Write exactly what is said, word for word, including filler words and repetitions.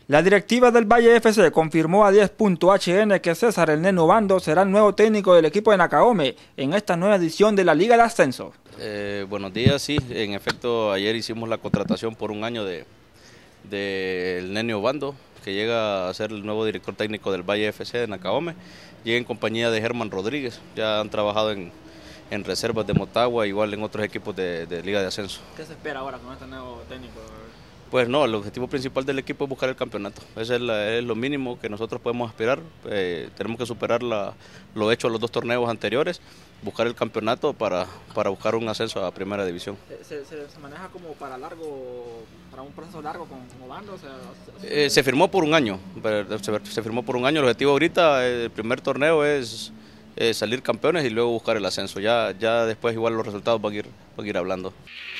La directiva del Valle F C confirmó a diez punto H N que César El Nene Obando será el nuevo técnico del equipo de Nacaome en esta nueva edición de la Liga de Ascenso. Eh, buenos días, sí, en efecto ayer hicimos la contratación por un año de, de El Nene Obando, que llega a ser el nuevo director técnico del Valle F C de Nacaome. Llega en compañía de Germán Rodríguez, ya han trabajado en, en reservas de Motagua, igual en otros equipos de, de Liga de Ascenso. ¿Qué se espera ahora con este nuevo técnico? Pues no, el objetivo principal del equipo es buscar el campeonato. Eso es, la, es lo mínimo que nosotros podemos aspirar. Eh, tenemos que superar la, lo hecho a los dos torneos anteriores, buscar el campeonato para, para buscar un ascenso a primera división. ¿Se, se, se maneja como para largo, para un proceso largo con, con Obando? O sea, eh, se firmó por un año, se, se firmó por un año. El objetivo ahorita, el primer torneo es eh, salir campeones y luego buscar el ascenso. Ya, ya después igual los resultados van a ir, van a ir hablando.